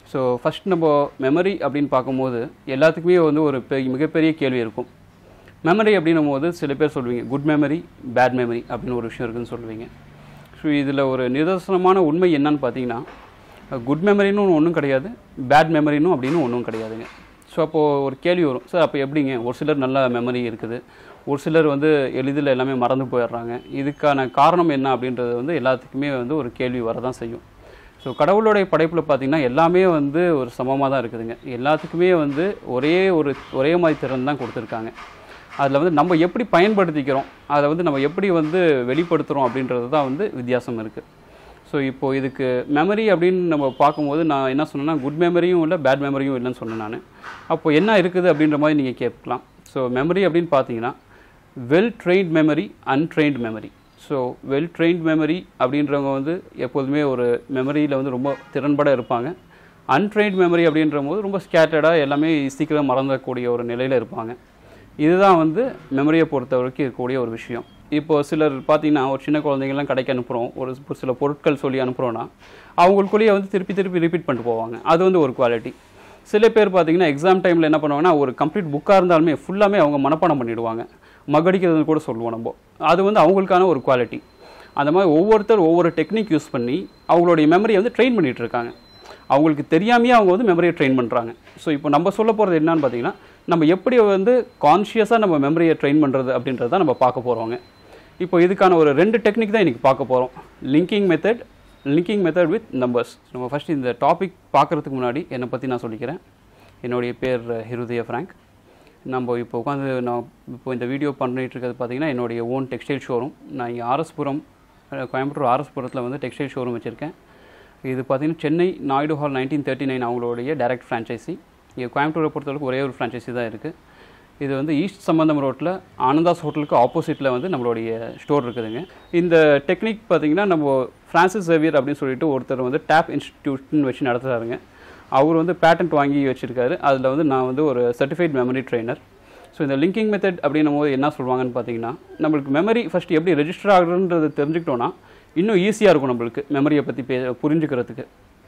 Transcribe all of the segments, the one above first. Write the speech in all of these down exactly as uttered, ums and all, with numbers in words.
So first நம்ம memory அப்படின்னு பார்க்கும்போது எல்லாத்துக்குமே வந்து ஒரு பெரிய மிகப்பெரிய கேள்வி இருக்கும். மெமரி அப்படின்னும் போது சில பேர் சொல்லுவீங்க குட் மெமரி பேட் மெமரி அப்படின்னு ஒரு விஷயம் இருக்குதுன்னு சொல்லுவீங்க. ஸோ இதில் ஒரு நிதர்சனமான உண்மை என்னன்னு பார்த்தீங்கன்னா, குட் மெமரின்னு ஒன்றும் கிடையாது, பேட் மெமரின்னு அப்படின்னு ஒன்றும் கிடையாதுங்க. ஸோ அப்போது ஒரு கேள்வி வரும், சார் அப்போ எப்படிங்க ஒரு சிலர் நல்ல மெமரி இருக்குது, ஒரு சிலர் வந்து எளிதில் எல்லாமே மறந்து போயிடுறாங்க, இதுக்கான காரணம் என்ன அப்படின்றது வந்து எல்லாத்துக்குமே வந்து ஒரு கேள்வி வரதான் செய்யும். ஸோ கடவுளுடைய படைப்பில் பார்த்திங்கன்னா எல்லாமே வந்து ஒரு சமமாக தான் இருக்குதுங்க. எல்லாத்துக்குமே வந்து ஒரே ஒரு ஒரே மாதிரி திறன் தான் கொடுத்துருக்காங்க. அதில் வந்து நம்ம எப்படி பயன்படுத்திக்கிறோம், அதை வந்து நம்ம எப்படி வந்து வெளிப்படுத்துகிறோம் அப்படின்றது தான் வந்து வித்தியாசம் இருக்குது. ஸோ இப்போது இதுக்கு மெமரி அப்படின்னு நம்ம பார்க்கும்போது நான் என்ன சொன்னேன்னா, குட் மெமரியும் இல்லை பேட் மெமரியும் இல்லைன்னு சொன்னேன் நான். அப்போது என்ன இருக்குது அப்படின்ற மாதிரி நீங்கள் கேட்கலாம். ஸோ மெமரி அப்படின்னு பார்த்தீங்கன்னா well trained memory, untrained memory. So well trained memory அப்படின்றவங்க வந்து எப்போதுமே ஒரு மெமரியில் வந்து ரொம்ப திறன்பட இருப்பாங்க. அன்ட்ரெயின்ட் மெமரி அப்படின்ற போது ரொம்ப ஸ்கேட்டர்டாக எல்லாமே சீக்கிரம் மறந்தக்கூடிய ஒரு நிலையில் இருப்பாங்க. இதுதான் வந்து மெமரியை பொறுத்த வரைக்கும் இருக்கக்கூடிய ஒரு விஷயம். இப்போது சிலர் பார்த்திங்கன்னா ஒரு சின்ன குழந்தைங்கள்லாம் கடைக்கு அனுப்புகிறோம், ஒரு சில பொருட்கள் சொல்லி அனுப்புகிறோன்னா அவங்களுக்குள்ளேயே வந்து திருப்பி திருப்பி ரிப்பீட் பண்ணிட்டு போவாங்க. அது வந்து ஒரு குவாலிட்டி. சில பேர் பார்த்திங்கன்னா எக்ஸாம் டைமில் என்ன பண்ணுவாங்கன்னா, ஒரு கம்ப்ளீட் புக்காக இருந்தாலுமே ஃபுல்லாமே அவங்க மனப்பாடம் பண்ணிவிடுவாங்க, மகடிக்கிறதுன்னு கூட சொல்லுவோம் நம்ம. அது வந்து அவங்களுக்கான ஒரு குவாலிட்டி. அந்த மாதிரி ஒவ்வொருத்தர் ஒவ்வொரு டெக்னிக் யூஸ் பண்ணி அவங்களுடைய மெமரியை வந்து ட்ரெயின் பண்ணிகிட்டு இருக்காங்க. அவங்களுக்கு தெரியாமையே அவங்க வந்து மெமரியை ட்ரெயின் பண்ணுறாங்க. ஸோ இப்போ நம்ம சொல்ல போகிறது என்னன்னு பார்த்தீங்கன்னா, நம்ம எப்படி வந்து கான்ஷியஸாக நம்ம மெமரியை ட்ரெயின் பண்ணுறது அப்படின்றத தான் நம்ம பார்க்க போகிறோங்க. இப்போ இதுக்கான ஒரு ரெண்டு டெக்னிக் தான் இன்றைக்கி பார்க்க போகிறோம். Linking method linking method with numbers. நம்ம ஃபஸ்ட் இந்த டாபிக் பார்க்குறதுக்கு முன்னாடி என்னை பற்றி நான் சொல்லிக்கிறேன். என்னுடைய பேர் ஹிருதய ஃப்ராங்க். நம்ம இப்போ உட்காந்து நான் இப்போ இந்த வீடியோ பண்ணிகிட்டு இருக்கிறது பார்த்திங்கன்னா என்னுடைய ஓன் டெக்ஸ்டைல் ஷோரூம். நான் இங்கே ஆர்எஸ்புரம், கோயம்புத்தூர் ஆர்எஸ்புரத்தில் வந்து டெக்ஸ்டைல் ஷோரூம் வச்சுருக்கேன். இது பார்த்திங்கன்னா Chennai Naidu hall nineteen thirty nine அவங்களுடைய டைரக்ட் ஃப்ரான்ச்சைசி. இங்கே கோயம்புத்தூரை பொறுத்தவரைக்கும் ஒரே ஒரு ஃப்ரான்ச்சைசி தான் இருக்குது. இது வந்து ஈஸ்ட் சம்பந்தம் ரோட்டில் ஆனந்தாஸ் ஹோட்டலுக்கு ஆப்போசிட்டில் வந்து நம்மளுடைய ஸ்டோர் இருக்குதுங்க. இந்த டெக்னிக் பார்த்திங்கன்னா நம்ம ஃப்ரான்சிஸ் சேவியர் அப்படின்னு சொல்லிட்டு ஒருத்தர் வந்து டேப் இன்ஸ்டிடியூட்னு வச்சு நடத்துகிறாருங்க. அவர் வந்து பேட்டன்ட் வாங்கி வச்சுருக்காரு. அதில் வந்து நான் வந்து ஒரு சர்டிஃபைட் மெமரி ட்ரெயினர். ஸோ இந்த லிங்கிங் மெத்தட் அப்படின்னும் போது என்ன சொல்லுவாங்கன்னு பார்த்தீங்கன்னா, நம்மளுக்கு மெமரி ஃபஸ்ட்டு எப்படி ரெஜிஸ்டர் ஆகுதுன்றது தெரிஞ்சுக்கிட்டோன்னா இன்னும் ஈஸியாக இருக்கும் நம்மளுக்கு மெமரியை பற்றி பே புரிஞ்சுக்கிறதுக்கு.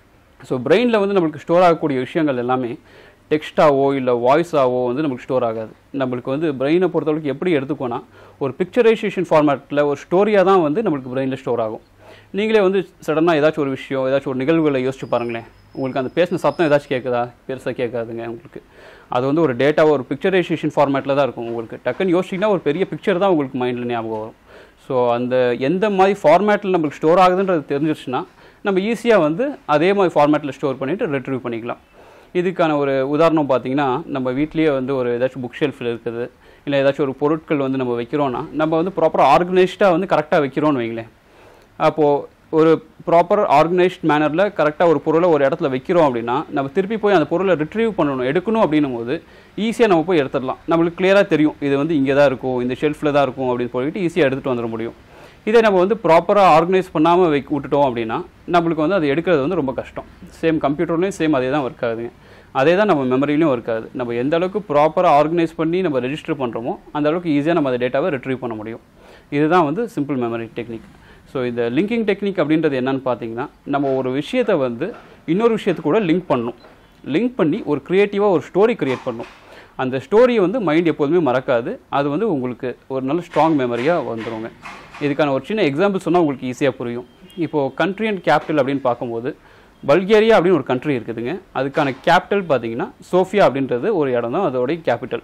ஸோ பிரெயினில் வந்து நம்மளுக்கு ஸ்டோர் ஆகக்கூடிய விஷயங்கள் எல்லாமே டெக்ஸ்ட்டாவோ இல்லை வாய்ஸாவோ வந்து நம்மளுக்கு ஸ்டோர் ஆகாது. நம்மளுக்கு வந்து பிரெயினை பொறுத்தவரைக்கும் எப்படி எடுத்துக்கோன்னா, ஒரு பிக்சரைசேஷன் ஃபார்மேட்டில் ஒரு ஸ்டோரியாக தான் வந்து நம்மளுக்கு பிரெயினில் ஸ்டோர் ஆகும். நீங்களே வந்து சடனாக ஏதாச்சும் ஒரு விஷயம், ஏதாச்சும் ஒரு நிகழ்வுகளை யோசிச்சு பாருங்களேன். உங்களுக்கு அந்த பேசின சத்தம் ஏதாச்சும் கேட்குதா? பெருசாக கேட்காதுங்க உங்களுக்கு. அது வந்து ஒரு டேட்டாவோ ஒரு பிக்சரைசேஷன் ஃபார்மேட்டில் தான் இருக்கும். உங்களுக்கு டக்குன்னு யோசிச்சிங்கன்னா ஒரு பெரிய பிக்சர் தான் உங்களுக்கு மைண்டில் ஞாபகம் வரும். ஸோ அந்த எந்த மாதிரி ஃபார்மேட்டில் நம்மளுக்கு ஸ்டோர் ஆகுதுன்றது தெரிஞ்சிருச்சுன்னா நம்ம ஈஸியாக வந்து அதே மாதிரி ஃபார்மேட்டில் ஸ்டோர் பண்ணிவிட்டு ரெட்ரீவ் பண்ணிக்கலாம். இதுக்கான ஒரு உதாரணம் பார்த்திங்கன்னா, நம்ம வீட்லேயே வந்து ஒரு ஏதாச்சும் புக் ஷெல்ஃபில் இருக்குது, இல்லை ஏதாச்சும் ஒரு பொருட்கள் வந்து நம்ம வைக்கிறோன்னா நம்ம வந்து ப்ராப்பராக ஆர்கனைஸ்டாக வந்து கரெக்டாக வைக்கிறோன்னு வைங்களேன். அப்போது ஒரு ப்ராப்பர் ஆர்கனைஸ்ட் மேனரில் கரெக்டாக ஒரு பொருளை ஒரு இடத்துல வைக்கிறோம் அப்படின்னா நம்ம திருப்பி போய் அந்த பொருளை ரிட்ரீவ் பண்ணணும், எடுக்கணும் அப்படின்னும் போது ஈஸியாக நம்ம போய் எடுத்துடலாம். நம்மளுக்கு கிளியராக தெரியும் இது வந்து இங்கே தான் இருக்கும், இந்த ஷெல்ஃபில் தான் இருக்கும் அப்படின்னு சொல்லிட்டு ஈஸியாக எடுத்துகிட்டு வந்துட முடியும். இதே நம்ம வந்து ப்ராப்பராக ஆர்கனைஸ் பண்ணாமல் வை விட்டுட்டோம் அப்படின்னா நம்மளுக்கு வந்து அதை எடுக்கிறது வந்து ரொம்ப கஷ்டம். சேம் கம்ப்யூட்டர்லேயும் சேம் அதே தான் ஒர்க் ஆகுதுங்க. அதே தான் நம்ம மெமரிலையும் ஒர்க் ஆகுது. நம்ம எந்த அளவுக்கு ப்ராப்பராக ஆர்கனைஸ் பண்ணி நம்ம ரெஜிஸ்டர் பண்ணுறோமோ அந்த அளவுக்கு ஈஸியாக நம்ம அந்த டேட்டாவை ரிட்ரீவ் பண்ண முடியும். இதுதான் வந்து சிம்பிள் மெமரி டெக்னிக். ஸோ இந்த லிங்கிங் டெக்னிக் அப்படின்றது என்னன்னு பார்த்தீங்கன்னா, நம்ம ஒரு விஷயத்தை வந்து இன்னொரு விஷயத்துக்கு கூட லிங்க் பண்ணணும். லிங்க் பண்ணி ஒரு க்ரியேட்டிவாக ஒரு ஸ்டோரி க்ரியேட் பண்ணணும். அந்த ஸ்டோரியை வந்து மைண்ட் எப்போதுமே மறக்காது. அது வந்து உங்களுக்கு ஒரு நல்ல ஸ்ட்ராங் மெமரியாக வந்துடுங்க. இதுக்கான ஒரு சின்ன எக்ஸாம்பிள் சொன்னால் உங்களுக்கு ஈஸியாக புரியும். இப்போது கண்ட்ரி அண்ட் கேபிட்டல் அப்படின்னு பார்க்கும்போது பல்கேரியா அப்படின்னு ஒரு கண்ட்ரி இருக்குதுங்க. அதுக்கான கேபிட்டல் பார்த்தீங்கன்னா சோஃபியா அப்படின்றது ஒரு இடம் தான் அதோடைய கேபிட்டல்.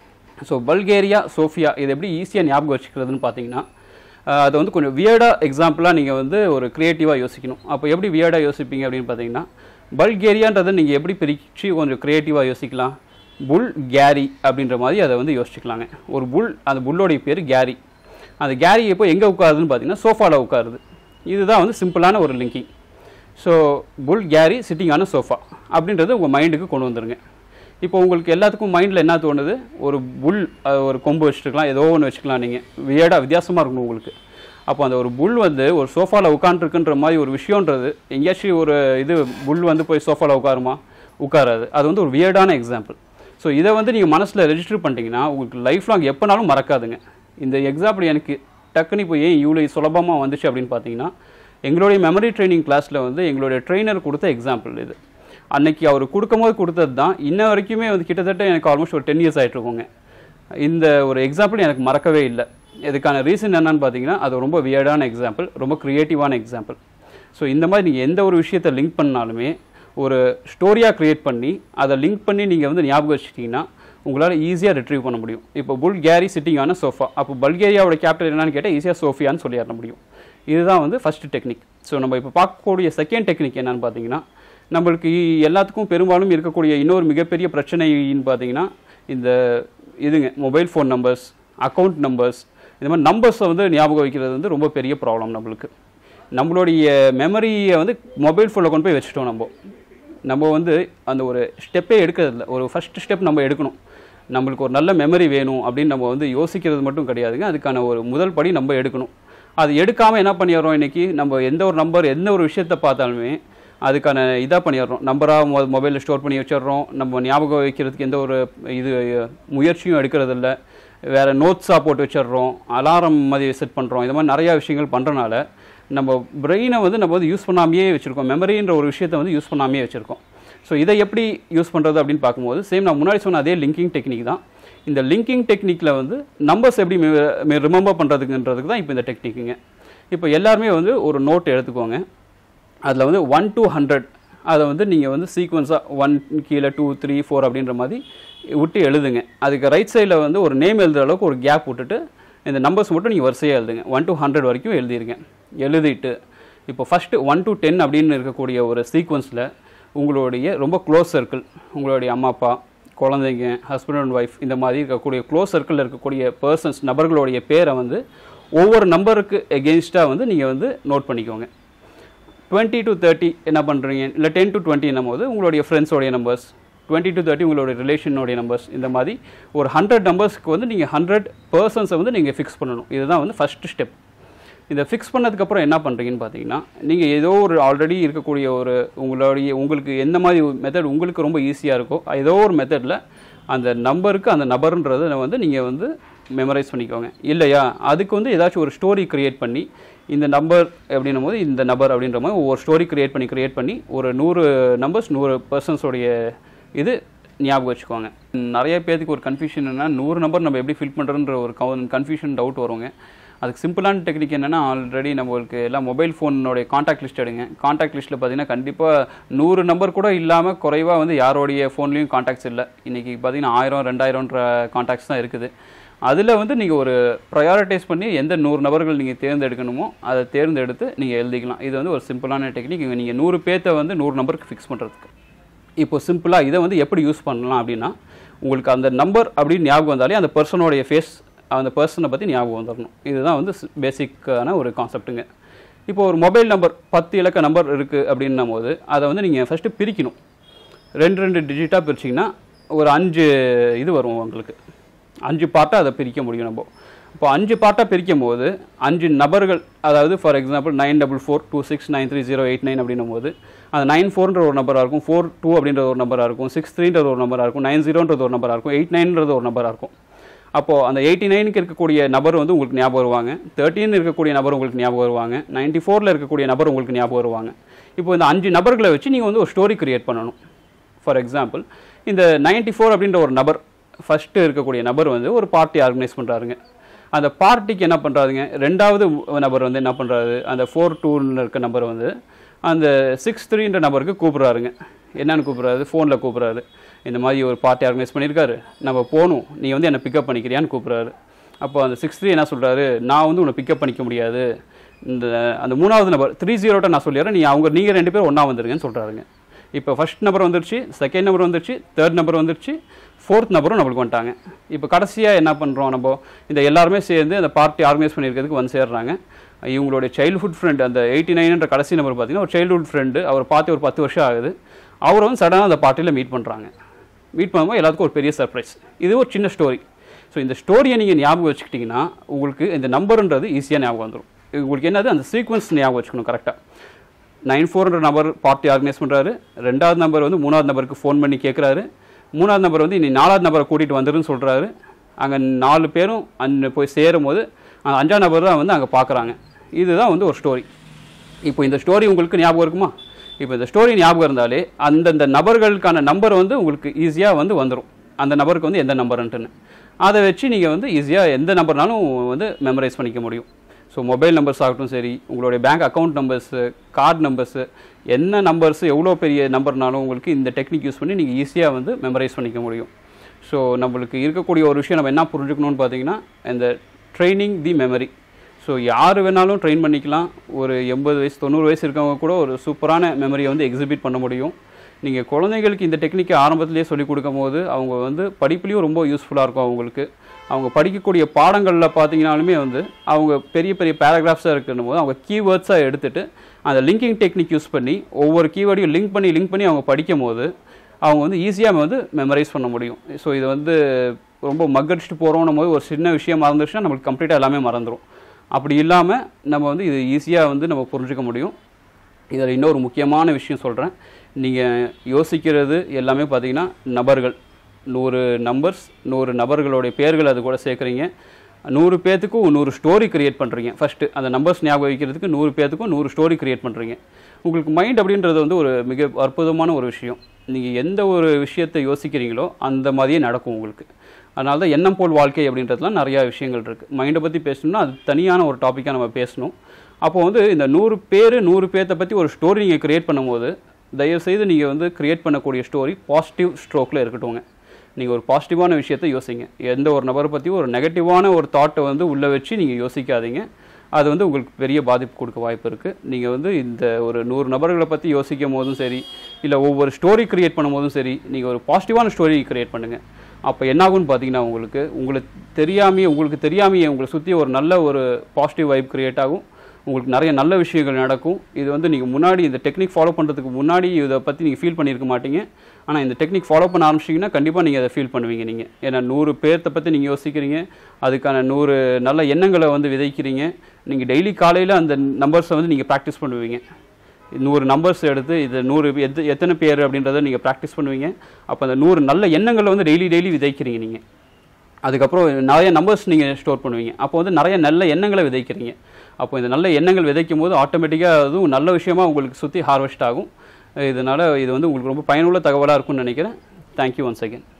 ஸோ பல்கேரியா, சோஃபியா இது எப்படி ஈஸியாக ஞாபகம் வச்சுக்கிறதுன்னு பார்த்தீங்கன்னா, அது வந்து கொஞ்சம் வியர்டாக எக்ஸாம்பிளாக நீங்கள் வந்து ஒரு க்ரியேட்டிவாக யோசிக்கணும். அப்போ எப்படி வியர்டாக யோசிப்பீங்க அப்படின்னு பார்த்தீங்கன்னா, பல்கேரியான்றதை நீங்கள் எப்படி பிரித்து கொஞ்சம் க்ரியேட்டிவாக யோசிக்கலாம். புல் கேரி அப்படின்ற மாதிரி அதை வந்து யோசிச்சுக்கலாங்க. ஒரு புல், அந்த புல்லோடைய பேர் கேரி. அந்த கேரி எப்போ எங்கே உட்காருதுன்னு பார்த்தீங்கன்னா சோஃபாவில் உட்காருது. இதுதான் வந்து சிம்பிளான ஒரு லிங்கிங். ஸோ புல் கேரி சிட்டிங் ஆன சோஃபா அப்படின்றது உங்கள் மைண்டுக்கு கொண்டு வந்துடுங்க. இப்போ உங்களுக்கு எல்லாத்துக்கும் மைண்டில் என்ன தோணுது, ஒரு புல் ஒரு கொம்பு வச்சுருக்கலாம், ஏதோ ஒன்று வச்சுக்கலாம். நீங்கள் வியர்டாக வித்தியாசமாக இருக்கணும் உங்களுக்கு. அப்போ அந்த ஒரு புல் வந்து ஒரு சோஃபாவில் உட்காந்துருக்குன்ற மாதிரி ஒரு விஷயன்றது எங்கேயாச்சும் ஒரு இது புல் வந்து போய் சோஃபாவில் உட்காருமா? உட்காராது. அது வந்து ஒரு வியர்டான எக்ஸாம்பிள். ஸோ இதை வந்து நீங்கள் மனசில் ரெஜிஸ்டர் பண்ணிட்டீங்கன்னா உங்களுக்கு லைஃப் லாங் எப்போனாலும் மறக்காதுங்க. இந்த எக்ஸாம்பிள் எனக்கு டக்குனு இப்போ ஏன் இவ்வளோ சுலபமாக வந்துச்சு அப்படின்னு பார்த்தீங்கன்னா, எங்களுடைய மெமரி ட்ரைனிங் கிளாஸில் வந்து எங்களுடைய ட்ரெயினர் கொடுத்த எக்ஸாம்பிள் இது. அன்னைக்கு அவர் கொடுக்கும்போது கொடுத்தது தான் இன்ன வரைக்குமே வந்து கிட்டத்தட்ட எனக்கு ஆல்மோஸ்ட் ஒரு டென் இயர்ஸ் ஆகிட்டு இருக்குங்க. இந்த ஒரு எக்ஸாம்பிள் எனக்கு மறக்கவே இல்லை. இதுக்கான ரீசன் என்னன்னு பார்த்தீங்கன்னா அது ரொம்ப வியர்டான எக்ஸாம்பிள், ரொம்ப க்ரியேட்டிவான எக்ஸாம்பிள். ஸோ இந்த மாதிரி நீங்கள் எந்த ஒரு விஷயத்தை லிங்க் பண்ணாலுமே ஒரு ஸ்டோரியாக க்ரியேட் பண்ணி அதை லிங்க் பண்ணி நீங்கள் வந்து ஞாபகம் வச்சுட்டிங்கன்னா உங்களால் ஈஸியாக ரிட்ரீவ் பண்ண முடியும். இப்போ புல்கேரி சிட்டிங் ஆன சோஃபா, அப்போ பல்கேரியாவோட கேபிட்டல் என்னன்னு கேட்டால் ஈஸியாக சோஃபியான்னு சொல்லிட முடியும். இதுதான் வந்து ஃபஸ்ட்டு டெக்னிக். ஸோ நம்ம இப்போ பார்க்கக்கூடிய செகண்ட் டெக்னிக் என்னன்னு பார்த்தீங்கன்னா, நம்மளுக்கு எல்லாத்துக்கும் பெரும்பாலும் இருக்கக்கூடிய இன்னொரு மிகப்பெரிய பிரச்சனைன்னு பார்த்தீங்கன்னா இந்த இதுங்க mobile phone numbers, account numbers, இந்த மாதிரி நம்பர்ஸை வந்து ஞாபகம் வைக்கிறது வந்து ரொம்ப பெரிய ப்ராப்ளம் நம்மளுக்கு. நம்மளுடைய மெமரியை வந்து மொபைல் ஃபோனில் கொண்டு போய் வச்சுட்டோம். நம்ம நம்ம வந்து அந்த ஒரு ஸ்டெப்பே எடுக்கிறதில்ல. ஒரு ஃபஸ்ட் ஸ்டெப் நம்ம எடுக்கணும். நம்மளுக்கு ஒரு நல்ல மெமரி வேணும் அப்படின்னு நம்ம வந்து யோசிக்கிறது மட்டும் கிடையாதுங்க, அதுக்கான ஒரு முதல் படி நம்ம எடுக்கணும். அது எடுக்காமல் என்ன பண்ணிடுறோம், இன்றைக்கி நம்ம எந்த ஒரு நம்பர் எந்த ஒரு விஷயத்தை பார்த்தாலுமே அதுக்கான இதாக பண்ணிடுறோம், நம்பராக மொ மொபைலில் ஸ்டோர் பண்ணி வச்சிடுறோம். நம்ம ஞாபகம் வைக்கிறதுக்கு எந்த ஒரு இது முயற்சியும் எடுக்கிறதில்ல. வேறு நோட்ஸாக போட்டு வச்சிடுறோம், அலாரம் மாதிரி செட் பண்ணுறோம். இந்த மாதிரி நிறையா விஷயங்கள் பண்ணுறனால நம்ம பிரெயினை வந்து நம்ம வந்து யூஸ் பண்ணாமையே வச்சுருக்கோம். மெமரின்ற ஒரு விஷயத்தை வந்து யூஸ் பண்ணாமையே வச்சுருக்கோம். ஸோ இதை எப்படி யூஸ் பண்ணுறது அப்படின்னு பார்க்கும்போது சேம் நான் முன்னாடி சொன்ன அதே லிங்கிங் டெக்னிக் தான். இந்த லிங்கிங் டெக்னிக்கில் வந்து நம்பர்ஸ் எப்படி ரிமெம்பர் பண்ணுறதுக்குன்றதுக்கு தான் இப்போ இந்த டெக்னிக்குங்க. இப்போ எல்லாருமே வந்து ஒரு நோட் எடுத்துக்கோங்க. அதில் வந்து ஒன் டு ஹண்ட்ரட் அதை வந்து நீங்கள் வந்து சீக்வன்ஸாக ஒன் கீழே டூ த்ரீ ஃபோர் அப்படின்ற மாதிரி விட்டு எழுதுங்க. அதுக்கு ரைட் சைடில் வந்து ஒரு நேம் எழுதுகிற அளவுக்கு ஒரு கேப் விட்டுட்டு இந்த நம்பர்ஸ் மட்டும் நீங்கள் வரிசையாக எழுதுங்க. ஒன் டு ஹண்ட்ரட் வரைக்கும் எழுதிருங்க. எழுதிட்டு இப்போ ஃபஸ்ட்டு ஒன் டு டென் அப்படின்னு இருக்கக்கூடிய ஒரு சீக்வன்ஸில் உங்களுடைய ரொம்ப க்ளோஸ் சர்க்கிள், உங்களுடைய அம்மா அப்பா, குழந்தைங்க, ஹஸ்பண்ட் அண்ட் ஒய்ஃப், இந்த மாதிரி இருக்கக்கூடிய க்ளோஸ் சர்க்கிளில் இருக்கக்கூடிய பர்சன்ஸ் நபர்களுடைய பேரை வந்து ஒவ்வொரு நம்பருக்கு எகெயின்ஸ்டாக வந்து நீங்கள் வந்து நோட் பண்ணிக்கோங்க. டுவெண்ட்டி டு தேர்ட்டி என்ன பண்ணுறீங்க, இல்லை டென் டு டுவெண்ட்டி என்னும் போது உங்களுடைய ஃப்ரெண்ட்ஸோடைய நம்பர்ஸ், டுவெண்ட்டி டு தேர்ட்டி உங்களுடைய ரிலேஷனோடைய நம்பர்ஸ், இந்த மாதிரி ஒரு ஹண்ட்ரட் நம்பர்ஸ்க்கு வந்து நீங்கள் ஹண்ட்ரட் பர்சன்ஸை வந்து நீங்கள் ஃபிக்ஸ் பண்ணணும். இதுதான் வந்து ஃபஸ்ட்டு ஸ்டெப். இதை ஃபிக்ஸ் பண்ணதுக்கப்புறம் என்ன பண்ணுறீங்கன்னு பார்த்தீங்கன்னா, நீங்கள் ஏதோ ஒரு ஆல்ரெடி இருக்கக்கூடிய ஒரு உங்களுடைய உங்களுக்கு எந்த மாதிரி மெத்தட் உங்களுக்கு ரொம்ப ஈஸியாக இருக்கோ ஏதோ ஒரு மெத்தடில் அந்த நம்பருக்கு அந்த நபருன்றதை வந்து நீங்கள் வந்து மெமரைஸ் பண்ணிக்கோங்க. இல்லையா அதுக்கு வந்து ஏதாச்சும் ஒரு ஸ்டோரி க்ரியேட் பண்ணி இந்த நம்பர் அப்படின்னும் போது இந்த நபர் அப்படின்ற மாதிரி ஒவ்வொரு ஸ்டோரி க்ரியேட் பண்ணி க்ரியேட் பண்ணி ஒரு நூறு நம்பர்ஸ் நூறு பர்சன்ஸோடைய இது ஞாபகம் வச்சுக்கோங்க. நிறைய பேருக்கு ஒரு கன்ஃபியூஷன் என்னென்னா நூறு நம்பர் நம்ம எப்படி ஃபில் பண்ணுறன்ற ஒரு கன்ஃபியூஷன் டவுட் வருங்க. அதுக்கு சிம்பிளான டெக்னிக் என்னென்னா, ஆல்ரெடி நம்மளுக்கு எல்லாம் மொபைல் ஃபோனோடைய காண்டாக்ட் லிஸ்ட் எடுங்க. காண்டாக்ட் லிஸ்ட்டில் பார்த்தீங்கன்னா கண்டிப்பாக நூறு நம்பர் கூட இல்லாமல் குறைவாக வந்து யாரோடைய ஃபோன்லேயும் காண்டாக்ட்ஸ் இல்லை. இன்றைக்கி பார்த்தீங்கன்னா ஆயிரம் ரெண்டாயிரம்ன்ற காண்டாக்ட்ஸ் தான் இருக்குது. அதில் வந்து நீங்கள் ஒரு ப்ரையாரிட்டைஸ் பண்ணி எந்த நூறு நபர்கள் நீங்கள் தேர்ந்தெடுக்கணுமோ அதை தேர்ந்தெடுத்து நீங்கள் எழுதிக்கலாம். இது வந்து ஒரு சிம்பிளான டெக்னிக். நீங்கள் நூறு பேர்த்தை வந்து நூறு நம்பருக்கு ஃபிக்ஸ் பண்ணுறதுக்கு. இப்போ சிம்பிளாக இதை வந்து எப்படி யூஸ் பண்ணலாம் அப்படின்னா, உங்களுக்கு அந்த நம்பர் அப்படின்னு ஞாபகம் வந்தாலே அந்த பர்சனோடைய ஃபேஸ், அந்த பர்சனை பற்றி ஞாபகம் வந்துடணும். இதுதான் வந்து பேசிக்கான ஒரு கான்செப்ட்டுங்க. இப்போ ஒரு மொபைல் நம்பர் பத்து இலக்க நம்பர் இருக்குது அப்படின்னும் போது அதை வந்து நீங்கள் ஃபஸ்ட்டு பிரிக்கணும். ரெண்டு ரெண்டு டிஜிட்டாக பிரிச்சிங்கன்னா ஒரு அஞ்சு இது வரும் உங்களுக்கு. அஞ்சு பார்ட்டாக அதை பிரிக்க முடியும் நம்ம. இப்போ அஞ்சு பார்ட்டாக பிரிக்கும் போது அஞ்சு நபர்கள், அதாவது for example nine double four two six nine three zero eight nine அப்படின்னும் போது அந்த நைன் ஃபோர்ன்ற ஒரு நம்பராக இருக்கும், ஃபோர் டூ அப்படின்ற ஒரு நம்பராக இருக்கும், சிக்ஸ் த்ரீன்றது ஒரு நம்பராக இருக்கும், நைன் ஜீரோன்றது ஒரு நம்பராக இருக்கும், எயிட் நைன்றது ஒரு நம்பராக இருக்கும். அப்போது அந்த எயிட்டி நைனுக்கு இருக்கக்கூடிய நபர் வந்து உங்களுக்கு ஞாபகம் வருவாங்க, தேர்ட்டின் இருக்கக்கூடிய நபர் உங்களுக்கு ஞாபகம் வருவாங்க, நைன்ட்டி ஃபோரில் இருக்கக்கூடிய நபர் உங்களுக்கு ஞாபகம் வருவாங்க. இப்போ இந்த அஞ்சு நபர்களை வச்சு நீங்கள் வந்து ஒரு ஸ்டோரி கிரியேட் பண்ணணும். ஃபார் எக்ஸாம்பிள் இந்த நைன்ட்டி ஃபோர் அப்படின்ற ஒரு நபர், ஃபஸ்ட்டு இருக்கக்கூடிய நபர் வந்து ஒரு பார்ட்டி ஆர்கனைஸ் பண்ணுறாருங்க. அந்த பார்ட்டிக்கு என்ன பண்ணுறாருங்க, ரெண்டாவது நபர் வந்து என்ன பண்ணுறாரு, அந்த ஃபோர் டூன்னு இருக்க நபர் வந்து அந்த சிக்ஸ் த்ரீன்ற நபருக்கு கூப்பிட்றாருங்க. என்னென்னு கூப்பிட்றாரு, ஃபோனில் கூப்பிட்றாரு. இந்த மாதிரி ஒரு பார்ட்டி ஆர்கனைஸ் பண்ணியிருக்காரு, நம்ம போகணும், நீ வந்து என்னை பிக்கப் பண்ணிக்கிறியான்னு கூப்பிட்றாரு. அப்போ அந்த சிக்ஸ் த்ரீ என்ன சொல்கிறாரு, நான் வந்து உன்னை பிக்கப் பண்ணிக்க முடியாது, இந்த அந்த மூணாவது நபர் த்ரீ ஜீரோட்ட நான் சொல்லிடுறேன், நீ அவங்க நீங்கள் ரெண்டு பேரும் ஒன்றா வந்துருங்கன்னு சொல்கிறாருங்க. இப்போ ஃபஸ்ட் நம்பர் வந்துருச்சு, செகண்ட் நம்பர் வந்துருச்சு, தேர்ட் நம்பர் வந்துருச்சு, ஃபோர்த் நம்பரும் நம்மளுக்கு வந்துட்டாங்க. இப்போ கடைசியாக என்ன பண்ணுறோம், நம்ம இந்த எல்லாருமே சேர்ந்து அந்த பார்ட்டி ஆர்கனைஸ் பண்ணியிருக்கிறதுக்கு வந்து சேர்றாங்க. இவங்களுடைய சைல்டுஹுட் ஃப்ரெண்ட் அந்த எயிட்டி நைன்ன்ற கடைசி நம்பர் பார்த்தீங்கன்னா ஒரு சைல்டுஹுட் ஃப்ரெண்டு, அவர் பார்த்து ஒரு பத்து வருஷம் ஆகுது. அவரை வந்து சடனாக அந்த பார்ட்டியில் மீட் பண்ணுறாங்க. மீட் பண்ணும்போது எல்லாத்துக்கும் ஒரு பெரிய சர்ப்ரைஸ். இது ஒரு சின்ன ஸ்டோரி. ஸோ இந்த ஸ்டோரியை நீங்கள் ஞாபகம் வச்சுக்கிட்டிங்கன்னா உங்களுக்கு இந்த நம்பருன்றது ஈஸியாக ஞாபகம் வந்துடும். உங்களுக்கு என்னது, அந்த சீக்வன்ஸ் ஞாபகம் வச்சுக்கணும் கரெக்டாக. நைன் ஃபோர்ன்ற நம்பர் பார்ட்டி ஆர்கனைஸ் பண்ணுறாரு, ரெண்டாவது நம்பர் வந்து மூணாவது நம்பருக்கு ஃபோன் பண்ணி கேட்குறாரு, மூணாவது நம்பர் வந்து இன்னைக்கு நாலாவது நபரை கூட்டிகிட்டு வந்துருன்னு சொல்கிறாரு. அங்கே நாலு பேரும் அங்கே போய் சேரும் போது அந்த அஞ்சாவது நபர் தான் வந்து அங்கே பார்க்குறாங்க. இதுதான் வந்து ஒரு ஸ்டோரி. இப்போ இந்த ஸ்டோரி உங்களுக்கு ஞாபகம் இருக்குமா? இப்போ இந்த ஸ்டோரி ஞாபகம் இருந்தாலே அந்தந்த நபர்களுக்கான நம்பர் வந்து உங்களுக்கு ஈஸியாக வந்து வந்துடும். அந்த நபருக்கு வந்து எந்த நம்பருன்ட்டுன்னு அதை வச்சு நீங்கள் வந்து ஈஸியாக எந்த நம்பர்னாலும் வந்து மெமரைஸ் பண்ணிக்க முடியும். ஸோ மொபைல் நம்பர்ஸ் ஆகட்டும் சரி, உங்களுடைய bank account numbers, card numbers, என்ன நம்பர்ஸு எவ்வளோ பெரிய நம்பர்னாலும் உங்களுக்கு இந்த டெக்னிக் யூஸ் பண்ணி நீங்கள் ஈஸியாக வந்து மெமரைஸ் பண்ணிக்க முடியும். ஸோ நம்மளுக்கு இருக்கக்கூடிய ஒரு விஷயம் நம்ம என்ன புரிஞ்சுக்கணும்னு பார்த்தீங்கன்னா இந்த ட்ரைனிங் தி மெமரி. ஸோ யார் வேணாலும் ட்ரெயின் பண்ணிக்கலாம். ஒரு எண்பது வயசு தொண்ணூறு வயசு இருக்கவங்க கூட ஒரு சூப்பரான மெமரியை வந்து எக்ஸிபிட் பண்ண முடியும். நீங்கள் குழந்தைங்களுக்கு இந்த டெக்னிக்கை ஆரம்பத்திலேயே சொல்லிக் கொடுக்கும் போது அவங்க வந்து படிப்புலேயும் ரொம்ப யூஸ்ஃபுல்லாக இருக்கும். அவங்களுக்கு அவங்க படிக்கக்கூடிய பாடங்களில் பார்த்தீங்கனாலுமே வந்து அவங்க பெரிய பெரிய பேராகிராஃப்ஸாக இருக்கணும் போது அவங்க கீவேர்ட்ஸாக எடுத்துகிட்டு அந்த லிங்கிங் டெக்னிக் யூஸ் பண்ணி ஒவ்வொரு கீவேர்டையும் லிங்க் பண்ணி லிங்க் பண்ணி அவங்க படிக்கும் போது அவங்க வந்து ஈஸியாக வந்து மெமரைஸ் பண்ண முடியும். ஸோ இது வந்து ரொம்ப மக்கடிச்சுட்டு போகிறோம் போது ஒரு சின்ன விஷயம் மறந்துச்சுன்னா நம்மளுக்கு கம்ப்ளீட்டாக எல்லாமே மறந்துடும். அப்படி இல்லாமல் நம்ம வந்து இது ஈஸியாக வந்து நம்ம புரிஞ்சிக்க முடியும். இதில் இன்னொரு முக்கியமான விஷயம் சொல்கிறேன். நீங்கள் யோசிக்கிறது எல்லாமே பார்த்தீங்கன்னா நபர்கள், நூறு நம்பர்ஸ், நூறு நபர்களுடைய பேர்கள் அது கூட சேர்க்குறீங்க. நூறு பேர்த்துக்கும் நூறு ஸ்டோரி க்ரியேட் பண்ணுறீங்க. ஃபஸ்ட்டு அந்த நம்பர்ஸ் ஞாபகம் வைக்கிறதுக்கு நூறு பேர்த்துக்கும் நூறு ஸ்டோரி க்ரியேட் பண்ணுறீங்க. உங்களுக்கு மைண்ட் அப்படின்றது வந்து ஒரு மிக அற்புதமான ஒரு விஷயம். நீங்கள் எந்த ஒரு விஷயத்தை யோசிக்கிறீங்களோ அந்த மாதிரியே நடக்கும் உங்களுக்கு. அதனால தான் எண்ணம் போல் வாழ்க்கை அப்படின்றதுலாம் நிறையா விஷயங்கள் இருக்குது. மைண்டை பற்றி பேசணும்னா அது தனியான ஒரு டாப்பிக்காக நம்ம பேசணும். அப்போ வந்து இந்த நூறு பேர் நூறு பேர்த்தை பற்றி ஒரு ஸ்டோரி நீங்கள் க்ரியேட் பண்ணும்போது தயவுசெய்து நீங்கள் வந்து க்ரியேட் பண்ணக்கூடிய ஸ்டோரி பாசிட்டிவ் ஸ்ட்ரோக்கில் இருக்கட்டும்ங்க. நீங்கள் ஒரு பாசிட்டிவான விஷயத்தை யோசிங்க. எந்த ஒரு நபரை பற்றியும் ஒரு நெகட்டிவான ஒரு தாட்டை வந்து உள்ளே வச்சு நீங்கள் யோசிக்காதீங்க. அது வந்து உங்களுக்கு பெரிய பாதிப்பு கொடுக்க வாய்ப்பு இருக்குது. நீங்கள் வந்து இந்த ஒரு நூறு நபர்களை பற்றி யோசிக்கும் போதும் சரி, இல்லை ஒவ்வொரு ஸ்டோரி க்ரியேட் பண்ணும் போதும் சரி, நீங்கள் ஒரு பாசிட்டிவான ஸ்டோரி க்ரியேட் பண்ணுங்கள். அப்போ என்னாகும்னு பார்த்தீங்கன்னா உங்களுக்கு உங்களுக்கு தெரியாமையே உங்களுக்கு தெரியாமையே உங்களை சுற்றி ஒரு நல்ல ஒரு பாசிட்டிவ் வைப் க்ரியேட் ஆகும். உங்களுக்கு நிறைய நல்ல விஷயங்கள் நடக்கும். இது வந்து நீங்கள் முன்னாடி இந்த டெக்னிக் ஃபாலோ பண்ணுறதுக்கு முன்னாடி இதை பற்றி நீங்கள் ஃபீல் பண்ணியிருக்க மாட்டீங்க. ஆனால் இந்த டெக்னிக் ஃபாலோ பண்ண ஆரம்பிச்சிங்கன்னா கண்டிப்பாக நீங்கள் அதை ஃபீல் பண்ணுவீங்க. நீங்கள் ஏன்னா நூறு பேர்த்தை பற்றி நீங்கள் யோசிக்கிறீங்க, அதுக்கான நூறு நல்ல எண்ணங்களை வந்து விதைக்கிறீங்க. நீங்கள் டெய்லி காலையில் அந்த நம்பர்ஸை வந்து நீங்கள் ப்ராக்டிஸ் பண்ணுவீங்க. நூறு நம்பர்ஸ் எடுத்து இது நூறு எது எத்தனை பேர் அப்படின்றத நீங்கள் ப்ராக்டிஸ் பண்ணுவீங்க. அப்போ அந்த நூறு நல்ல எண்ணங்களை வந்து டெய்லி டெய்லி விதைக்கிறீங்க நீங்கள். அதுக்கப்புறம் நிறைய நம்பர்ஸ் நீங்கள் ஸ்டோர் பண்ணுவீங்க. அப்போ வந்து நிறைய நல்ல எண்ணங்களை விதைக்கிறீங்க. அப்போ இந்த நல்ல எண்ணங்கள் விதைக்கும் போது ஆட்டோமேட்டிக்காக அதுவும் நல்ல விஷயமா உங்களுக்கு சுற்றி ஹார்வெஸ்ட் ஆகும். இதனால் இது வந்து உங்களுக்கு ரொம்ப பயனுள்ள தகவலாக இருக்கும்னு நினைக்கிறேன். Thank you once again.